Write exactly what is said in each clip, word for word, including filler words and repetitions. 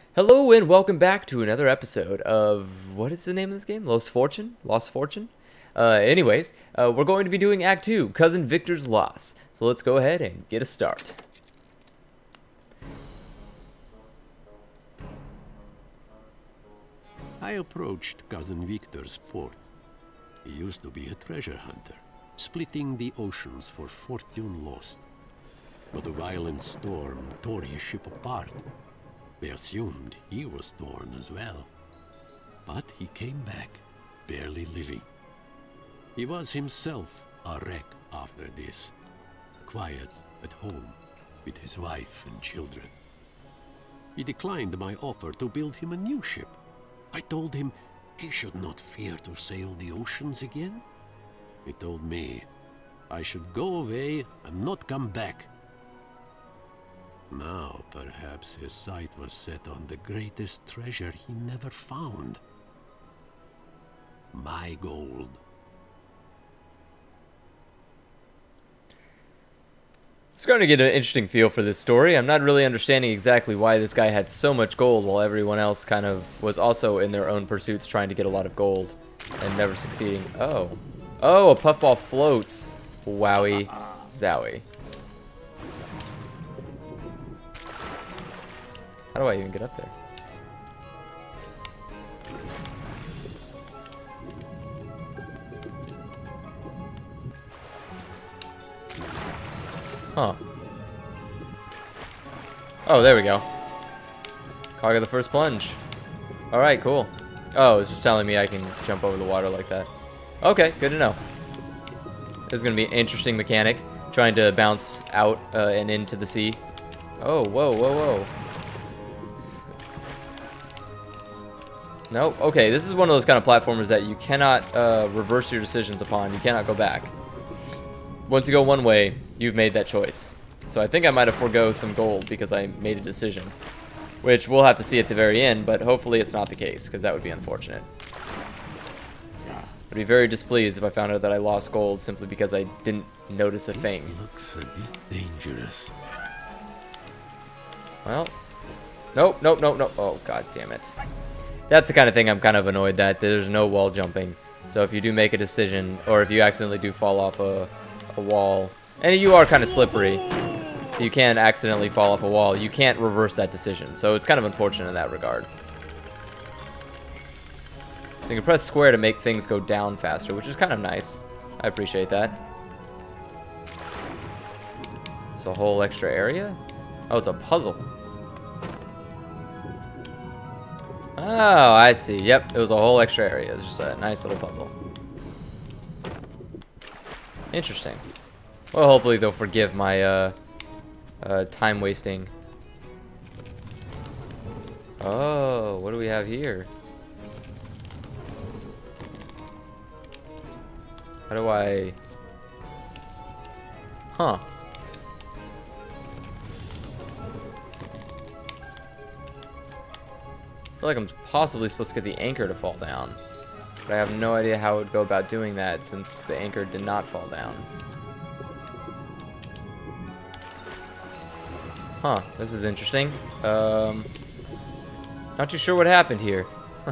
Hello and welcome back to another episode of, what is the name of this game? Lost Fortune? Lost Fortune? Uh, anyways, uh, we're going to be doing Act two, Cousin Victor's Loss. So let's go ahead and get a start. I approached Cousin Victor's fort. He used to be a treasure hunter, splitting the oceans for fortune lost. But a violent storm tore his ship apart. They assumed he was torn as well. But he came back, barely living. He was himself a wreck after this, quiet at home with his wife and children. He declined my offer to build him a new ship. I told him he should not fear to sail the oceans again. He told me I should go away and not come back. Now, perhaps his sight was set on the greatest treasure he never found. My gold. It's going to get an interesting feel for this story. I'm not really understanding exactly why this guy had so much gold while everyone else kind of was also in their own pursuits trying to get a lot of gold and never succeeding. Oh. Oh, a puffball floats. Wowie. Zowie. How do I even get up there? Huh. Oh, there we go. Cog of the first plunge. Alright, cool. Oh, it's just telling me I can jump over the water like that. Okay, good to know. This is going to be an interesting mechanic. Trying to bounce out uh, and into the sea. Oh, whoa, whoa, whoa. Nope. Okay, this is one of those kind of platformers that you cannot uh, reverse your decisions upon. You cannot go back. Once you go one way, you've made that choice. So I think I might have forego some gold because I made a decision. Which we'll have to see at the very end, but hopefully it's not the case, because that would be unfortunate. I'd be very displeased if I found out that I lost gold simply because I didn't notice a thing. This looks a bit dangerous. Well, nope, nope, nope, nope. Oh, god damn it. That's the kind of thing I'm kind of annoyed that there's no wall jumping. So if you do make a decision, or if you accidentally do fall off a, a wall, and you are kind of slippery, you can accidentally fall off a wall, you can't reverse that decision. So it's kind of unfortunate in that regard. So you can press square to make things go down faster, which is kind of nice. I appreciate that. It's a whole extra area? Oh, it's a puzzle. Oh, I see. Yep, it was a whole extra area. It was just a nice little puzzle. Interesting. Well, hopefully they'll forgive my uh, uh, time wasting. Oh, what do we have here? How do I... Huh. I feel like I'm possibly supposed to get the anchor to fall down. But I have no idea how I would go about doing that since the anchor did not fall down. Huh, this is interesting. Um, not too sure what happened here. Huh.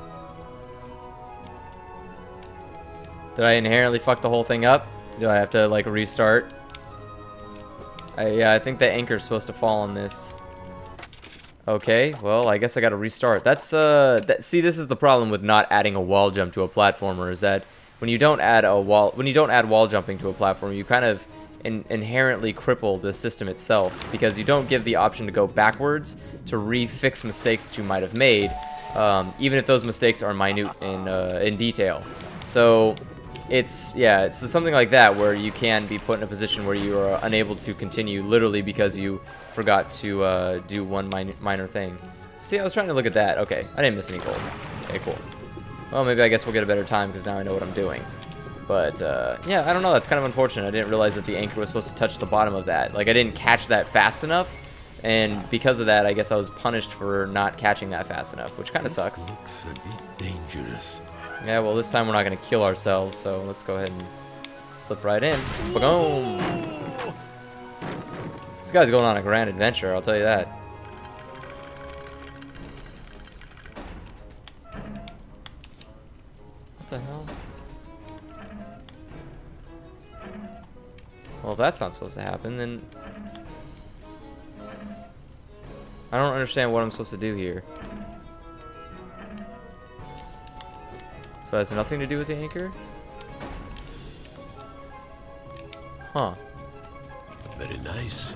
Did I inherently fuck the whole thing up? Do I have to like restart? I, yeah, I think the anchor is supposed to fall on this. Okay, well, I guess I gotta restart. That's, uh, that, see, this is the problem with not adding a wall jump to a platformer, is that when you don't add a wall, when you don't add wall jumping to a platform, you kind of in, inherently cripple the system itself, because you don't give the option to go backwards to re-fix mistakes that you might have made, um, even if those mistakes are minute in, uh, in detail. So, it's, yeah, it's something like that, where you can be put in a position where you are unable to continue, literally because you forgot to uh, do one min minor thing. See, I was trying to look at that. Okay, I didn't miss any gold. Okay, cool. Well, maybe I guess we'll get a better time because now I know what I'm doing. But, uh, yeah, I don't know. That's kind of unfortunate. I didn't realize that the anchor was supposed to touch the bottom of that. Like, I didn't catch that fast enough. And because of that, I guess I was punished for not catching that fast enough, which kind of sucks. Looks a bit dangerous. Yeah, well, this time we're not going to kill ourselves, so let's go ahead and slip right in. Boom! This guy's going on a grand adventure, I'll tell you that. that's not supposed to happen, then I don't understand what I'm supposed to do here. So it has nothing to do with the anchor? Huh. Very nice.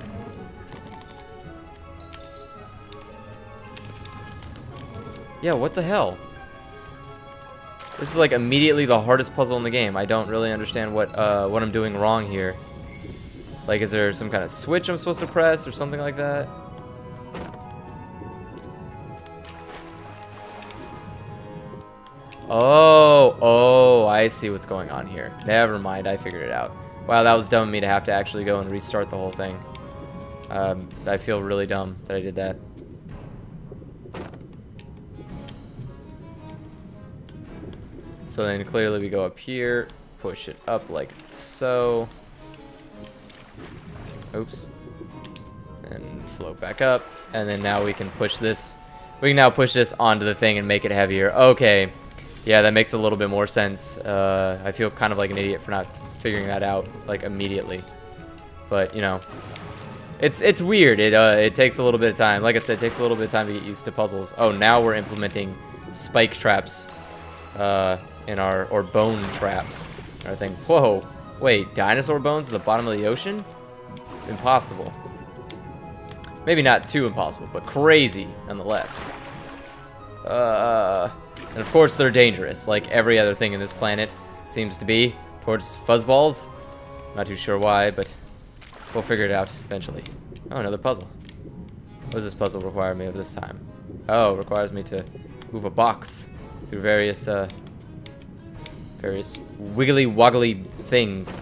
Yeah, what the hell? This is like immediately the hardest puzzle in the game. I don't really understand what uh, what I'm doing wrong here. Like, is there some kind of switch I'm supposed to press or something like that? Oh, oh, I see what's going on here. Never mind, I figured it out. Wow, that was dumb of me to have to actually go and restart the whole thing. Um, I feel really dumb that I did that. So then clearly we go up here, push it up like so. Oops. And float back up. And then now we can push this. We can now push this onto the thing and make it heavier. Okay. Yeah, that makes a little bit more sense. Uh, I feel kind of like an idiot for not figuring that out like immediately. But, you know, it's it's weird. It, uh, it takes a little bit of time. Like I said, it takes a little bit of time to get used to puzzles. Oh, now we're implementing spike traps. Uh... in our, or bone traps. I think, whoa, wait, dinosaur bones at the bottom of the ocean? Impossible. Maybe not too impossible, but crazy nonetheless. Uh, and of course they're dangerous, like every other thing in this planet seems to be towards fuzzballs. Not too sure why, but we'll figure it out eventually. Oh, another puzzle. What does this puzzle require me of this time? Oh, it requires me to move a box through various, uh, various wiggly woggly things.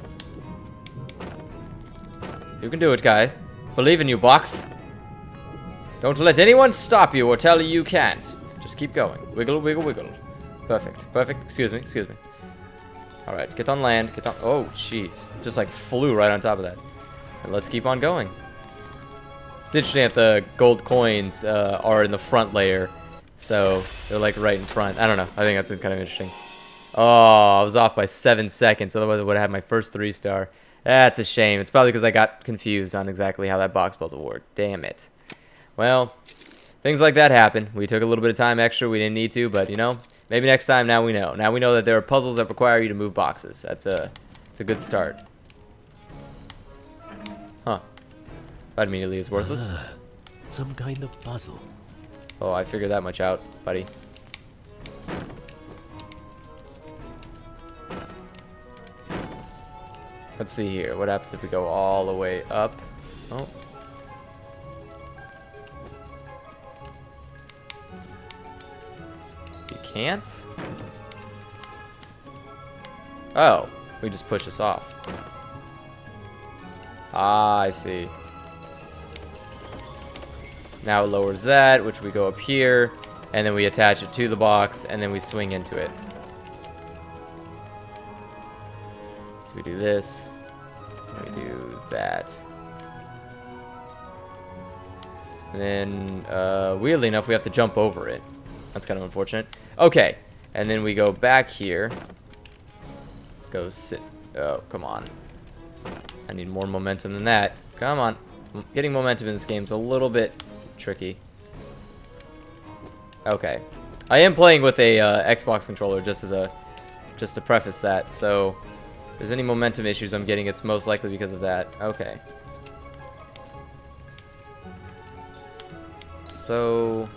You can do it, guy. Believe in you, box. Don't let anyone stop you or tell you you can't. Just keep going. Wiggle, wiggle, wiggle. Perfect. Perfect. Excuse me. Excuse me. Alright, get on land. Get on... Oh, jeez. Just like flew right on top of that. And let's keep on going. It's interesting that the gold coins uh, are in the front layer. So they're like right in front. I don't know. I think that's kind of interesting. Oh, I was off by seven seconds. Otherwise, I would have had my first three star. That's a shame. It's probably because I got confused on exactly how that box puzzle worked. Damn it. Well, things like that happen. We took a little bit of time extra. We didn't need to, but you know, maybe next time. Now we know. Now we know that there are puzzles that require you to move boxes. That's a, it's a good start. Huh. That immediately is worthless. Ah, some kind of puzzle. Oh, I figured that much out, buddy. Let's see here. What happens if we go all the way up? Oh. You can't? Oh. We just push this off. Ah, I see. Now it lowers that, which we go up here. And then we attach it to the box, and then we swing into it. We do this, and we do that. And then, uh, weirdly enough, we have to jump over it. That's kind of unfortunate. Okay, and then we go back here. Go sit. Oh, come on. I need more momentum than that. Come on. Getting momentum in this game is a little bit tricky. Okay. I am playing with a uh, Xbox controller, just as a, just to preface that, so... If there's any momentum issues I'm getting, it's most likely because of that. Okay. So...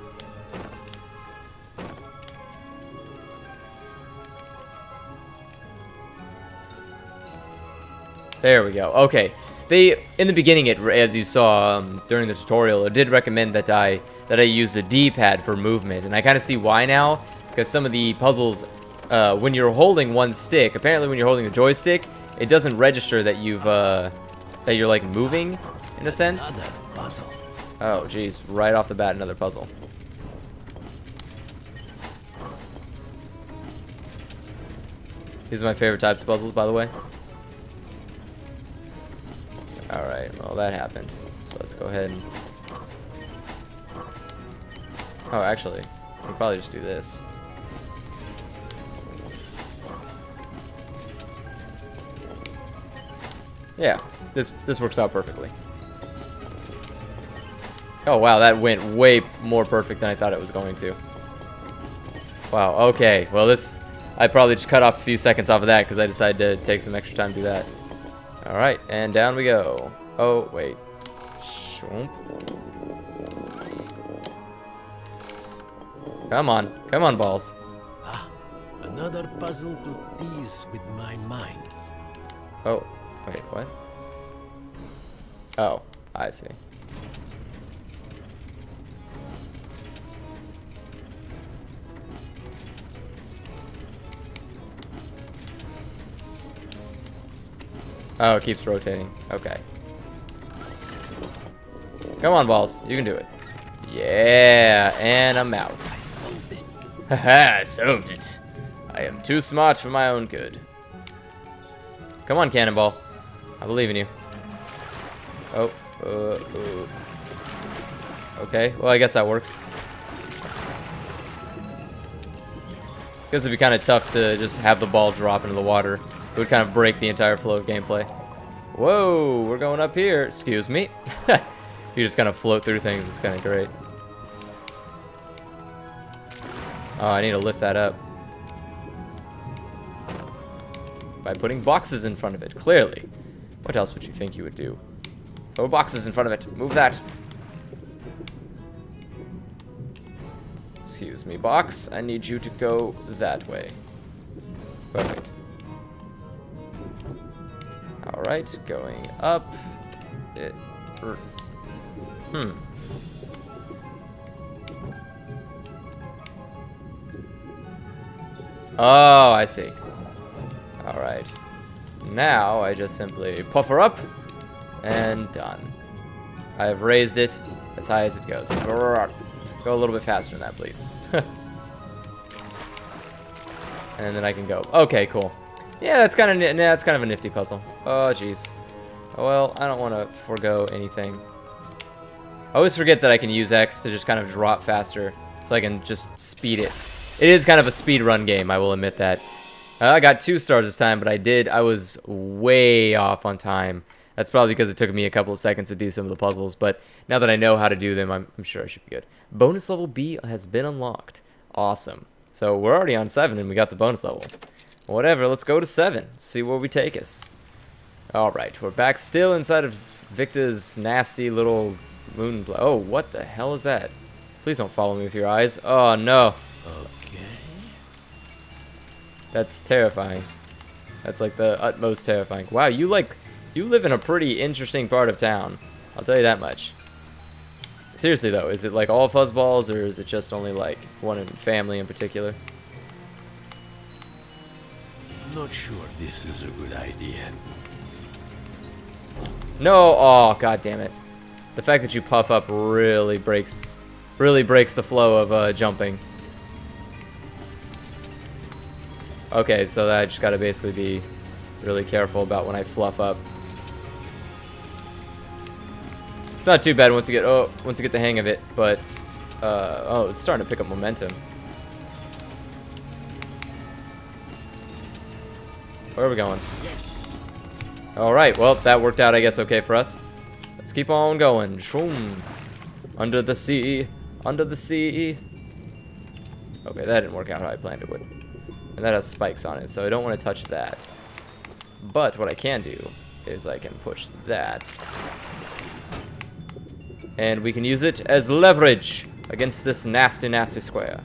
There we go. Okay. They, in the beginning, it, as you saw um, during the tutorial, it did recommend that I that I use the D-pad for movement, and I kind of see why now, because some of the puzzles... Uh, when you're holding one stick, apparently when you're holding a joystick, it doesn't register that you've, uh, that you're like moving, in a sense. Another puzzle. Oh, geez, right off the bat, another puzzle. These are my favorite types of puzzles, by the way. Alright, well, that happened. So let's go ahead and... Oh, actually, we'll probably just do this. Yeah, this this works out perfectly. Oh wow, that went way more perfect than I thought it was going to. Wow, okay. Well, this... I probably just cut off a few seconds off of that because I decided to take some extra time to do that. Alright, and down we go. Oh, wait. Shoomp. Come on. Come on, balls. Ah, another puzzle to tease with my mind. Oh, wait, what? Oh, I see. Oh, it keeps rotating. Okay. Come on, balls. You can do it. Yeah, and I'm out. I solved it. Haha, I solved it. I am too smart for my own good. Come on, cannonball. I believe in you. Oh, uh, uh. Okay, well, I guess that works. Guess it'd be kind of tough to just have the ball drop into the water. It would kind of break the entire flow of gameplay. Whoa, we're going up here. Excuse me. You just kind of float through things. It's kind of great. Oh, I need to lift that up. By putting boxes in front of it, clearly. What else would you think you would do? Throw boxes in front of it. Move that. Excuse me, box. I need you to go that way. Perfect. Alright, going up. It, er, hmm. Oh, I see. Alright. Now, I just simply puff her up, and done. I have raised it as high as it goes. Go a little bit faster than that, please. And then I can go. Okay, cool. Yeah, that's kind of that's kind of a nifty puzzle. Oh, jeez. Oh, well, I don't want to forego anything. I always forget that I can use X to just kind of drop faster, so I can just speed it. It is kind of a speed run game, I will admit that. Uh, I got two stars this time, but I did. I was way off on time. That's probably because it took me a couple of seconds to do some of the puzzles, but now that I know how to do them, I'm, I'm sure I should be good. Bonus level B has been unlocked. Awesome. So we're already on seven, and we got the bonus level. Whatever, let's go to seven. See where we take us. Alright, we're back still inside of Victor's nasty little moon. Oh, what the hell is that? Please don't follow me with your eyes. Oh, no. Okay. That's terrifying. That's like the utmost terrifying. Wow, you like, you live in a pretty interesting part of town. I'll tell you that much. Seriously though, is it like all fuzzballs, or is it just only like one in family in particular? Not sure this is a good idea. No, oh god damn it. The fact that you puff up really breaks really breaks the flow of uh, jumping. Okay, so I just gotta basically be really careful about when I fluff up. It's not too bad once you get oh once you get the hang of it, but uh, oh, it's starting to pick up momentum. Where are we going? Alright, well, that worked out, I guess, okay for us. Let's keep on going. Shroom. Under the sea. Under the sea. Okay, that didn't work out how I planned it would. And that has spikes on it, so I don't want to touch that. But what I can do is I can push that. And we can use it as leverage against this nasty, nasty square.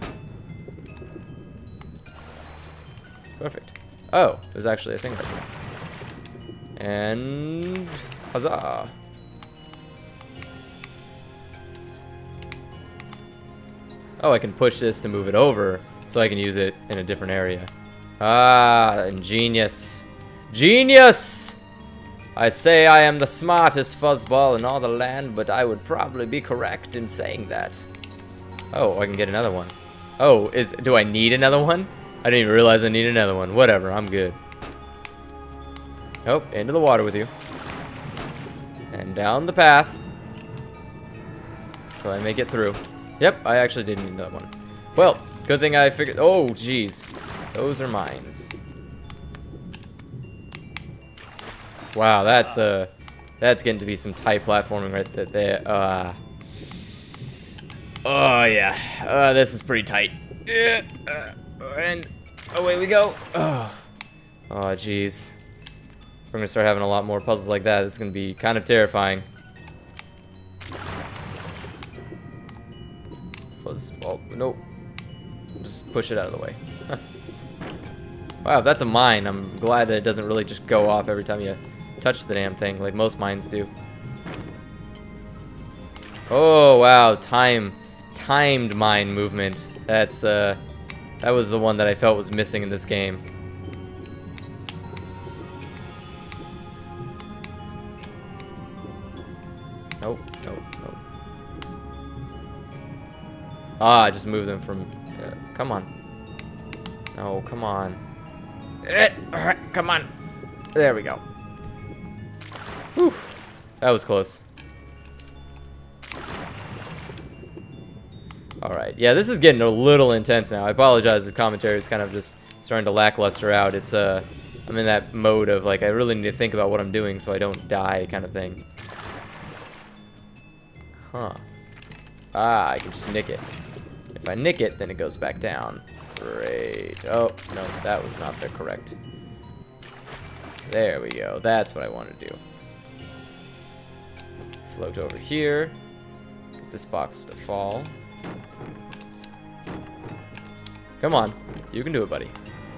Perfect. Oh, there's actually a thing right here. And huzzah! Oh, I can push this to move it over, so I can use it in a different area. Ah, ingenious. Genius! I say I am the smartest fuzzball in all the land, but I would probably be correct in saying that. Oh, I can get another one. Oh, is do I need another one? I didn't even realize I need another one. Whatever, I'm good. Oh, into the water with you. And down the path. So I may get through. Yep, I actually did need another one. Well, good thing I figured... Oh, jeez. Those are mines. Wow, that's uh, that's getting to be some tight platforming right th there. Uh, oh yeah, uh, this is pretty tight. Yeah, uh, and away we go. Oh, oh, jeez. We're gonna start having a lot more puzzles like that. This is gonna be kind of terrifying. Fuzz. Oh nope. Just push it out of the way. Wow, if that's a mine, I'm glad that it doesn't really just go off every time you touch the damn thing, like most mines do. Oh wow, time, timed mine movement. That's uh, that was the one that I felt was missing in this game. Nope, nope, nope. Ah, I just moved them from. Uh, come on. No, come on. Eh, alright, come on. There we go. Whew. That was close. Alright, yeah, this is getting a little intense now. I apologize, the commentary is kind of just starting to lackluster out. It's, uh, I'm in that mode of, like, I really need to think about what I'm doing so I don't die kind of thing. Huh. Ah, I can just nick it. If I nick it, then it goes back down. Great. Oh, no, that was not the correct. There we go. That's what I want to do. Float over here. Get this box to fall. Come on. You can do it, buddy.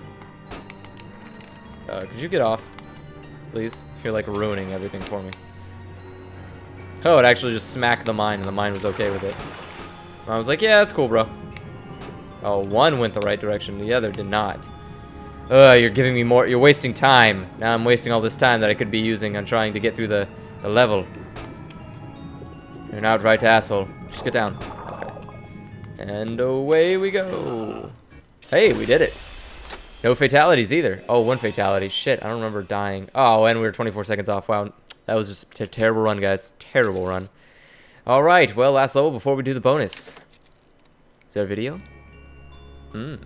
Uh, could you get off? Please? You're like ruining everything for me. Oh, it actually just smacked the mine, and the mine was okay with it. I was like, yeah, that's cool, bro. Oh, one went the right direction, the other did not. Ugh, you're giving me more, you're wasting time. Now I'm wasting all this time that I could be using on trying to get through the, the level. You're an outright asshole. Just get down. Okay. And away we go. Hey, we did it. No fatalities either. Oh, one fatality. Shit, I don't remember dying. Oh, and we were twenty-four seconds off. Wow, that was just a terrible run, guys. Terrible run. All right, well, last level before we do the bonus. Is there a video? Hmm.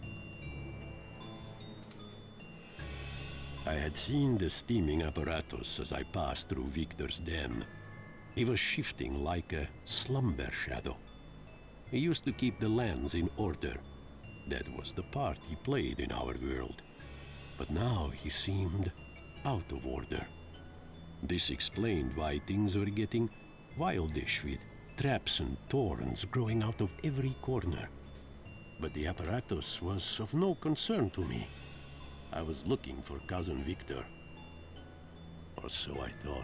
I had seen the steaming apparatus as I passed through Victor's den. He was shifting like a slumber shadow. He used to keep the lands in order. That was the part he played in our world. But now he seemed out of order. This explained why things were getting wildish, with traps and thorns growing out of every corner. But the apparatus was of no concern to me. I was looking for Cousin Victor. Or so I thought.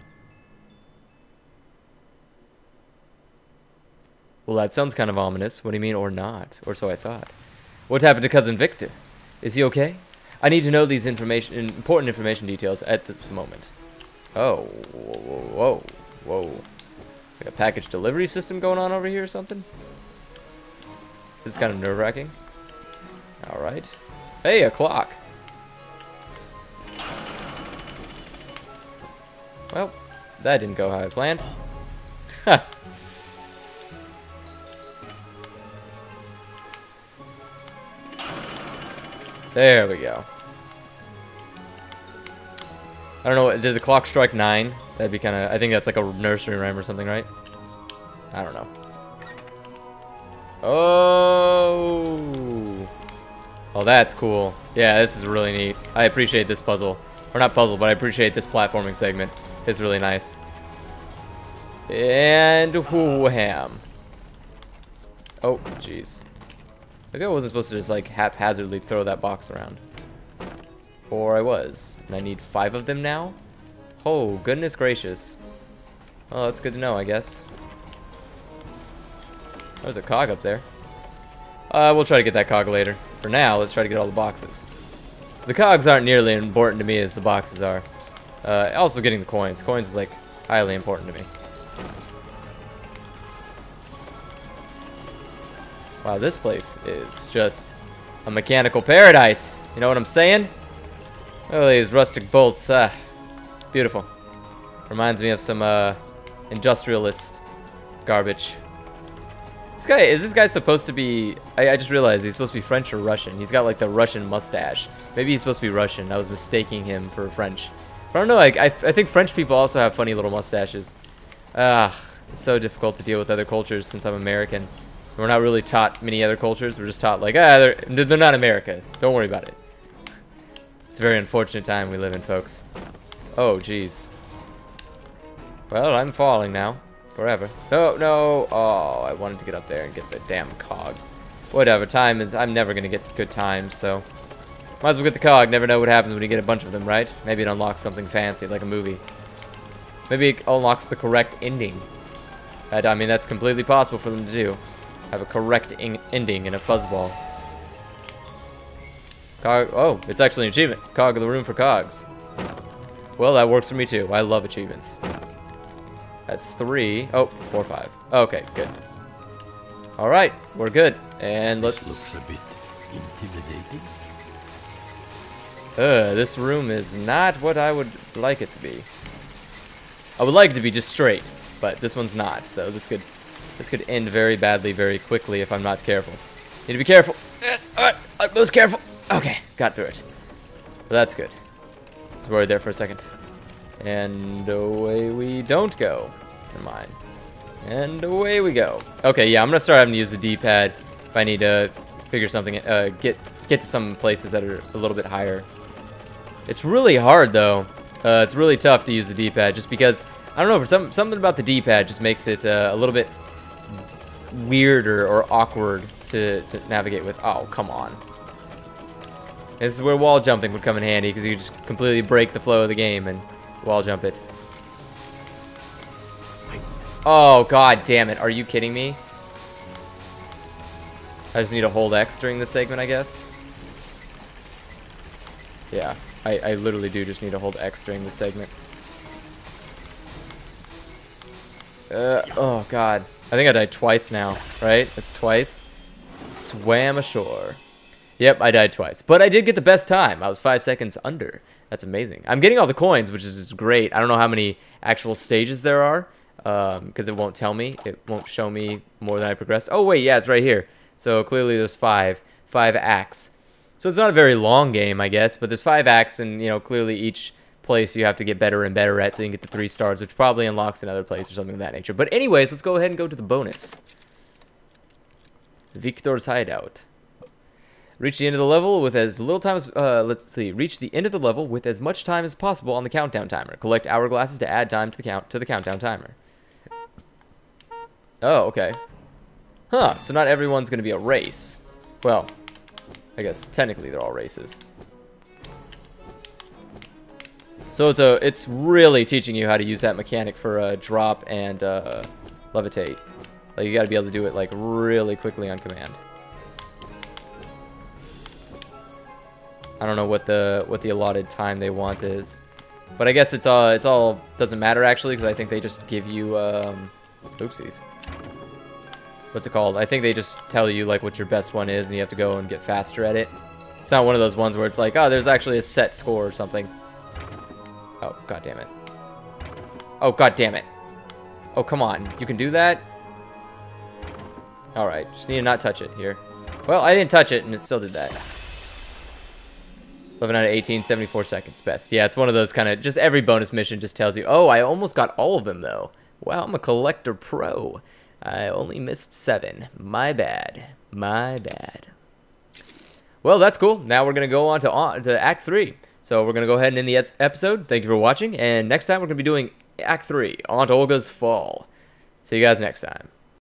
Well, that sounds kind of ominous. What do you mean, or not? Or so I thought. What happened to Cousin Victor? Is he okay? I need to know these information, important information details at this moment. Oh, whoa, whoa, whoa. Like a package delivery system going on over here or something? This is kind of nerve-wracking. Alright. Hey, a clock. Well, that didn't go how I planned. Ha! There we go. I don't know, did the clock strike nine? That'd be kind of, I think that's like a nursery rhyme or something, right? I don't know. Oh! Oh, that's cool. Yeah, this is really neat. I appreciate this puzzle. Or not puzzle, but I appreciate this platforming segment. It's really nice. And wham. Oh, jeez. Maybe I wasn't supposed to just like haphazardly throw that box around. Or I was. And I need five of them now? Oh, goodness gracious. Oh, that's good to know, I guess. There's a cog up there. Uh, we'll try to get that cog later. For now, let's try to get all the boxes. The cogs aren't nearly as important to me as the boxes are. Uh, also getting the coins. Coins is like highly important to me. Wow, this place is just a mechanical paradise. You know what I'm saying? Oh, these rustic bolts. Ah, beautiful. Reminds me of some uh, industrialist garbage. This guy, is this guy supposed to be, I, I just realized he's supposed to be French or Russian. He's got like the Russian mustache. Maybe he's supposed to be Russian. I was mistaking him for French. I don't know, like, I, I think French people also have funny little mustaches. Ah, it's so difficult to deal with other cultures since I'm American. We're not really taught many other cultures. We're just taught, like, ah, they're, they're not America. Don't worry about it. It's a very unfortunate time we live in, folks. Oh, jeez. Well, I'm falling now. Forever. No, no. Oh, I wanted to get up there and get the damn cog. Whatever. Time is... I'm never going to get good times, so... Might as well get the cog. Never know what happens when you get a bunch of them, right? Maybe it unlocks something fancy, like a movie. Maybe it unlocks the correct ending. I, I mean, that's completely possible for them to do. Have a correct ending in a fuzzball. Cog... Oh, it's actually an achievement. Cog of the room for cogs. Well, that works for me, too. I love achievements. That's three. Oh, four, five. Okay, good. All right, we're good. And let's... This looks a bit intimidating. Uh, this room is not what I would like it to be. I would like it to be just straight, but this one's not. So this could, this could end very badly, very quickly if I'm not careful. Need to be careful. Uh, uh, most careful. Okay, got through it. Well, that's good. I was worried there for a second. And away we don't go. Never mind. And away we go. Okay, yeah, I'm gonna start having to use the D-pad if I need to figure something. Uh, get get to some places that are a little bit higher. It's really hard though. Uh, it's really tough to use the D-pad just because I don't know. For some something about the D-pad just makes it uh, a little bit weirder or awkward to to navigate with. Oh, come on. This is where wall jumping would come in handy because you just completely break the flow of the game and wall jump it. Oh, god damn it. Are you kidding me? I just need to hold X during this segment, I guess. Yeah, I, I literally do just need to hold X during this segment. Uh, oh, god. I think I died twice now, right? That's twice. Swam ashore. Yep, I died twice. But I did get the best time. I was five seconds under. That's amazing. I'm getting all the coins, which is great. I don't know how many actual stages there are, because um, it won't tell me. It won't show me more than I progressed. Oh, wait, yeah, it's right here. So clearly there's five. Five acts. So it's not a very long game, I guess, but there's five acts, and, you know, clearly each place you have to get better and better at so you can get the three stars, which probably unlocks another place or something of that nature. But anyways, let's go ahead and go to the bonus. Victor's Hideout. Reach the end of the level with as little time as, uh, let's see, reach the end of the level with as much time as possible on the countdown timer. Collect hourglasses to add time to the count to the countdown timer. Oh, okay. Huh, so not everyone's going to be a race. Well, I guess technically they're all races. So it's a, it's really teaching you how to use that mechanic for uh, drop and uh, levitate. Like, you got to be able to do it like really quickly on command. I don't know what the what the allotted time they want is, but I guess it's all it's all doesn't matter actually, because I think they just give you um, oopsies. What's it called? I think they just tell you like what your best one is, and you have to go and get faster at it. It's not one of those ones where it's like, oh, there's actually a set score or something. Oh, god damn it. Oh, god damn it. Oh, come on. You can do that? Alright, just need to not touch it here. Well, I didn't touch it, and it still did that. eleven out of eighteen, seventy-four seconds best. Yeah, it's one of those kind of, just every bonus mission just tells you, oh, I almost got all of them, though. Wow, I'm a collector pro. I only missed seven. My bad. My bad. Well, that's cool. Now we're going to go on to, on to Act three. So we're going to go ahead and end the episode. Thank you for watching. And next time we're going to be doing Act three, Aunt Olga's Fall. See you guys next time.